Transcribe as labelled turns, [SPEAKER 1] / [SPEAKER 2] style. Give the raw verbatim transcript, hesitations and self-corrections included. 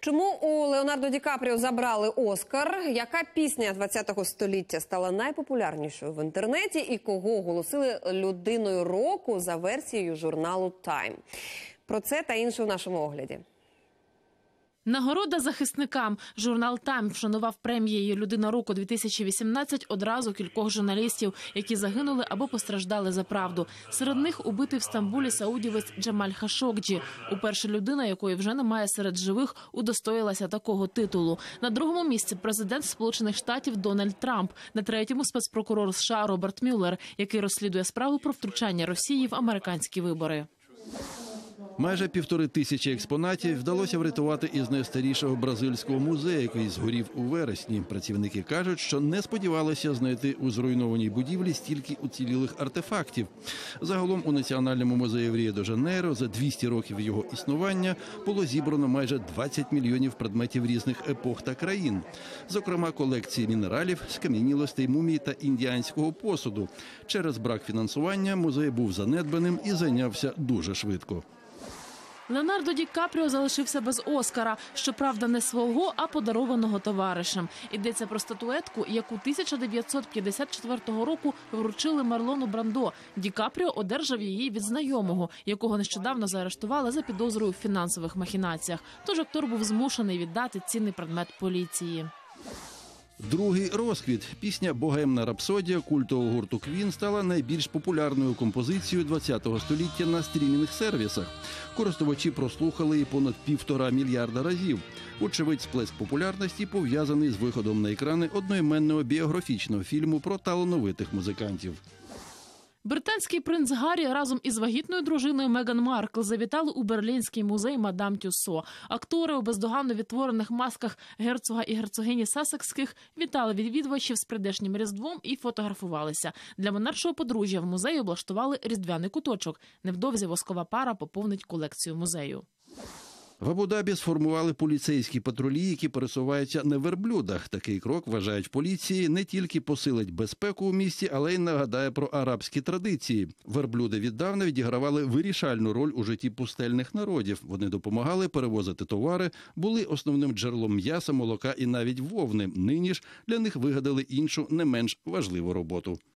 [SPEAKER 1] Чому у Леонардо Ді Капріо забрали Оскар? Яка пісня ХХ століття стала найпопулярнішою в інтернеті? І кого оголосили людиною року за версією журналу Time? Про це та інше в нашому огляді.
[SPEAKER 2] Нагорода захисникам. Журнал «Тайм» вшанував премією «Людина року-дві тисячі вісімнадцять» одразу кількох журналістів, які загинули або постраждали за правду. Серед них убитий в Стамбулі саудівець Джамаль Хашогджі. Уперше людина, якої вже немає серед живих, удостоїлася такого титулу. На другому місці президент Сполучених Штатів Дональд Трамп. На третьому спецпрокурор США Роберт Мюллер, який розслідує справу про втручання Росії в американські вибори.
[SPEAKER 3] Майже півтори тисячі експонатів вдалося врятувати із найстарішого бразильського музею, який згорів у вересні. Працівники кажуть, що не сподівалися знайти у зруйнованій будівлі стільки уцілілих артефактів. Загалом у Національному музеї в Ріо-де-Жанейро за двісті років його існування було зібрано майже двадцять мільйонів предметів різних епох та країн. Зокрема, колекції мінералів, скам'янілостей, мумій та індіанського посуду. Через брак фінансування музей був занедбаним і зайнявся дуже швидко.
[SPEAKER 2] Леонардо Ді Капріо залишився без Оскара. Щоправда, не свого, а подарованого товаришем. Йдеться про статуетку, яку тисяча дев'ятсот п'ятдесят четвертого року вручили Марлону Брандо. Ді Капріо одержав її від знайомого, якого нещодавно заарештували за підозрою в фінансових махінаціях. Тож актор був змушений віддати цінний предмет поліції.
[SPEAKER 3] Другий розквіт. Пісня «Богемна рапсодія» культового гурту Квін стала найбільш популярною композицією ХХ століття на стрімінг-сервісах. Користувачі прослухали її понад півтора мільярда разів. Очевидь, сплеск популярності пов'язаний з виходом на екрани одноіменного біографічного фільму про талановитих музикантів.
[SPEAKER 2] Британський принц Гаррі разом із вагітною дружиною Меган Маркл завітали у Берлінський музей Мадам Тюссо. Актори у бездоганно відтворених масках герцога і герцогині Сассекських вітали відвідувачів з прийдешнім Різдвом і фотографувалися. Для монаршого подружжя в музеї облаштували різдвяний куточок. Невдовзі воскова пара поповнить колекцію музею.
[SPEAKER 3] В Абу-Дабі сформували поліцейські патрулі, які пересуваються на верблюдах. Такий крок, вважають в поліції, не тільки посилить безпеку у місті, але й нагадає про арабські традиції. Верблюди віддавна відігравали вирішальну роль у житті пустельних народів. Вони допомагали перевозити товари, були основним джерелом м'яса, молока і навіть вовни. Нині ж для них вигадали іншу, не менш важливу роботу.